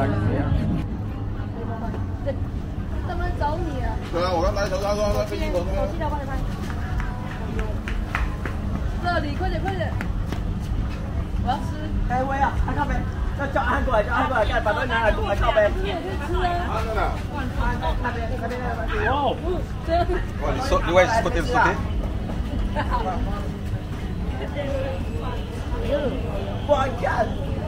能不能找你啊？ 对啊，我刚来手上说飞机头那手机来帮你拍。这里，快点快点！我要吃。 哎，喂啊，安靠呗，叫安过来，叫安过来，把东西拿来过来靠呗。 我可以吃啊。 安的呢？ 那边。 哇！ 哇，你外是côté de sauter？ 哇，看。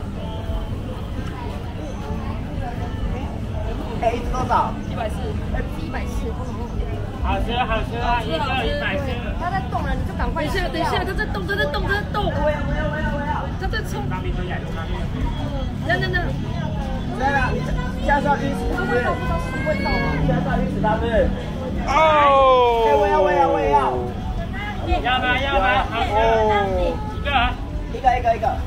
哎，一只多少 140，140。 好吃好吃啊！一个140。 它在动了，你就赶快。等一下，它在动。 我要。 它在冲。 那边多远？ 等。 来了，加上去10是不是？加上去10它是。 哦。 哎，我要。 要吗？哦。一个。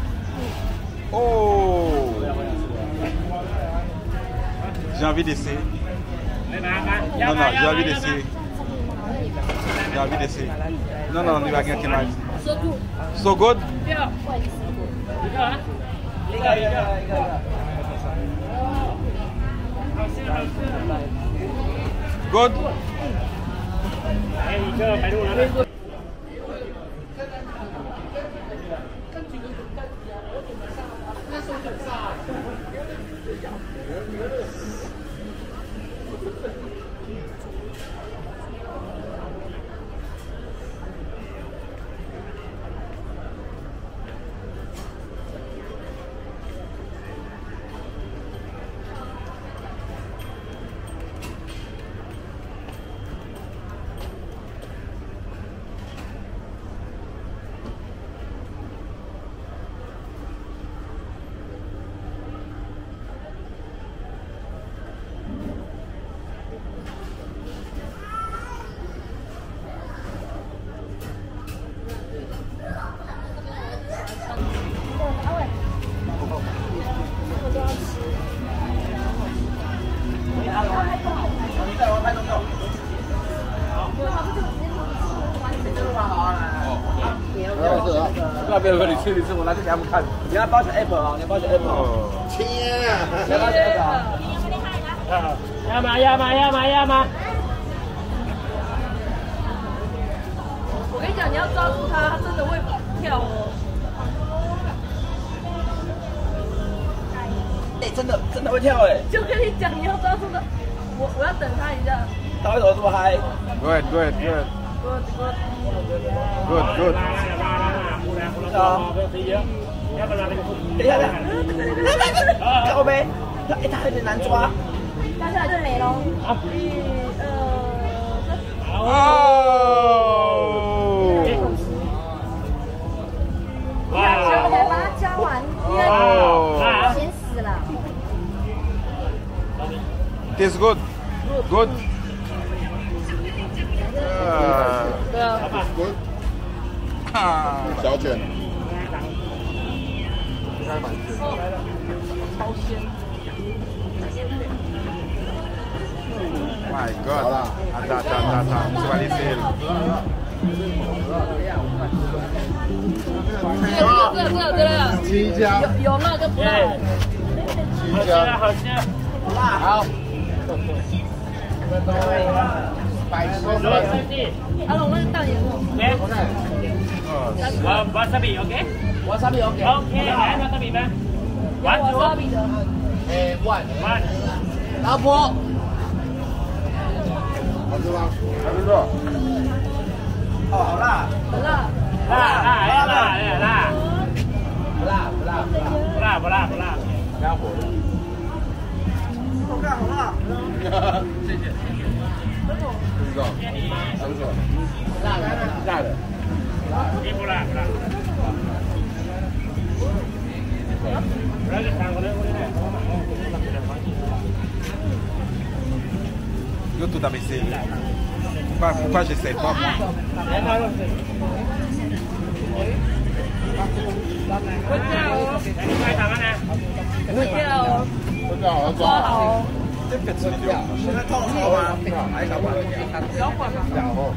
Oh! J'ai envie d'essayer. Non, j'ai envie d'essayer. Non, il va gagner quel match. So good? Good? 哎，一个白鹿了。 不要你吃，我拿去给他们看。你要包成 apple 啊，你要包成 apple。 天啊！ 你要包成 apple 啊。 要吗？ 我跟你讲，你要抓住它，它真的会跳哦。 哎，真的会跳哎！ 就跟你讲，你要抓住它。我要等它一下。 他为什么这么嗨 Good. 等一下，靠背，他有点难抓。 抓下来就没了。把它加完，咸死了。 Tastes good. Good. 对啊。 小卷。 超鲜。 My God. 好了，吃完你吃。 这个。 鸡加。 有辣就不辣。 好吃。 好。 阿龙，那个大盐哦。 Wasabi OK？ Wasabi OK。 OK， 来 Wasabi 吗 ？Wasabi 的。 one。老婆。 好吃吗？还不错。 哦，好辣。 很辣。 不辣。 不要火。好辣。谢谢。 不知道，还不错。辣的。 不辣。 Yo tout à fait. Pourquoi j'essaie pas moi? 抓好。 现在套好吗？还小管？ 小管吗？ 然后。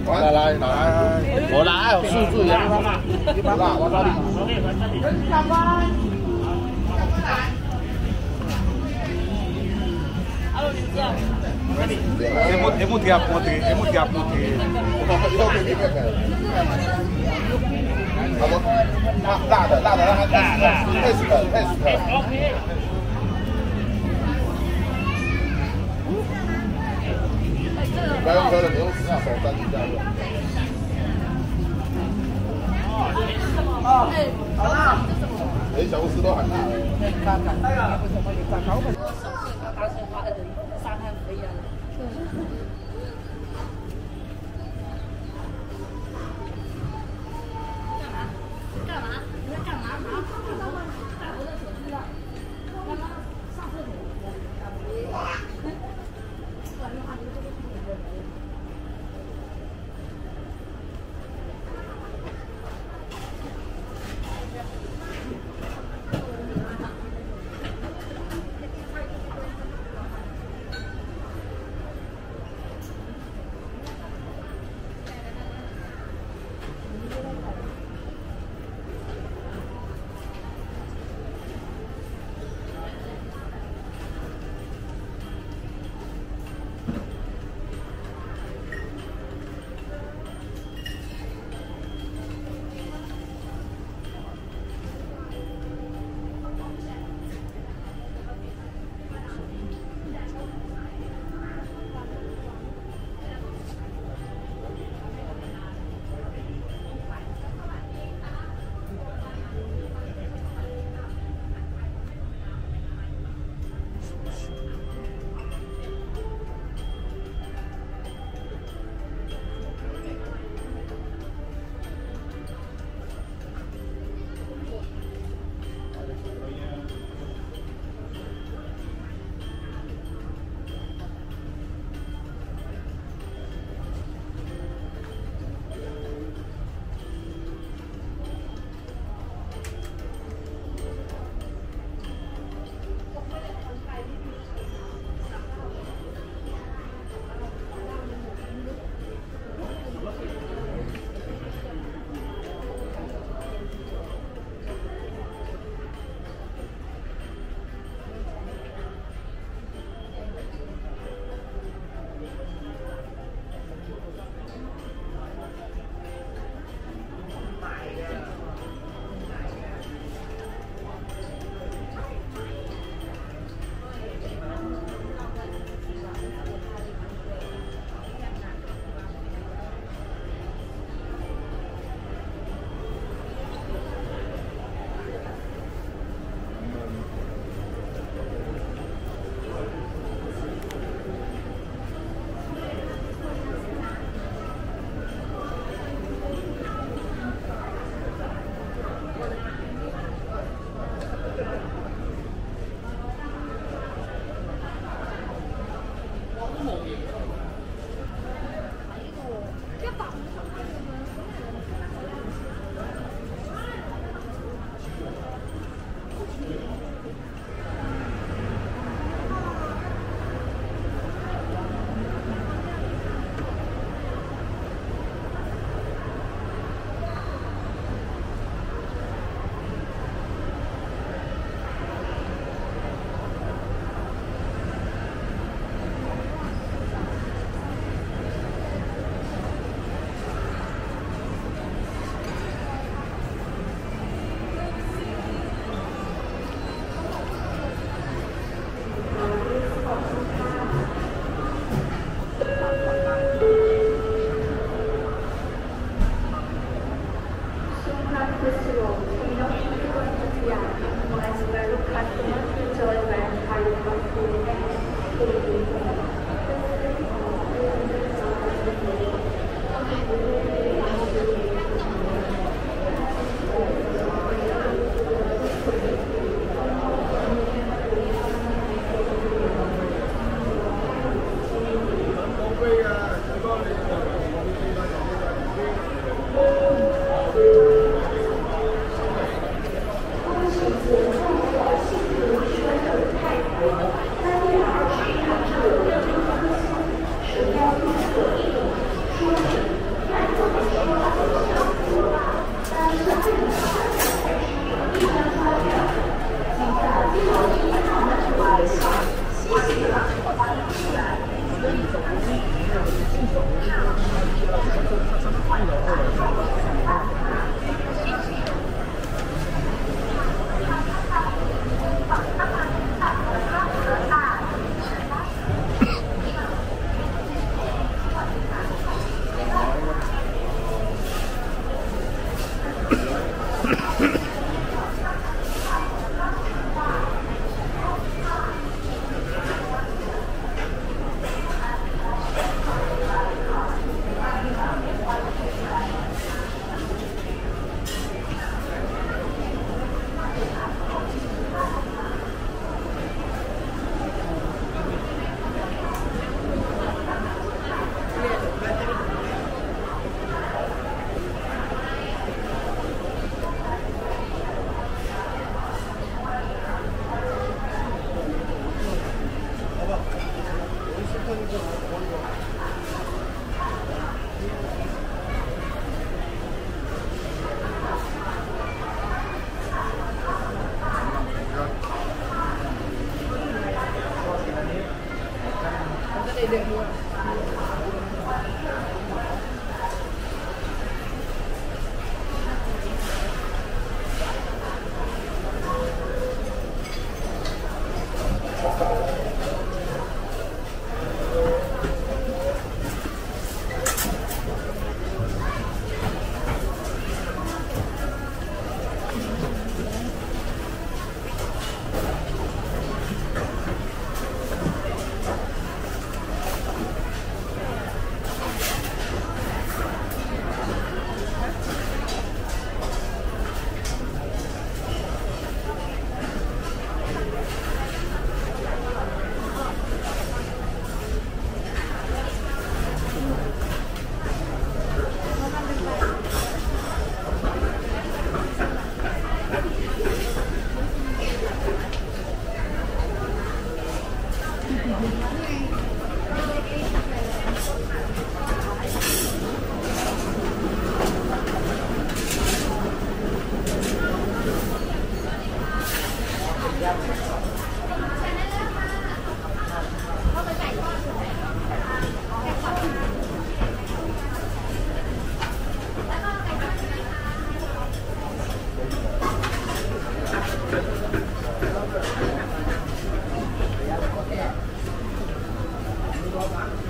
来，我来，速度呀！辣，我找你。干嘛？Emu tiap putih.辣的，让它 test。OK。不要喝了，你用手沾一下。好辣！连小公司都很辣。 沙滩可以啊。干嘛？你在干嘛？带我的手机了。刚刚上厕所。 是 Hãy subscribe cho kênh Ghiền Mì Gõ để không bỏ lỡ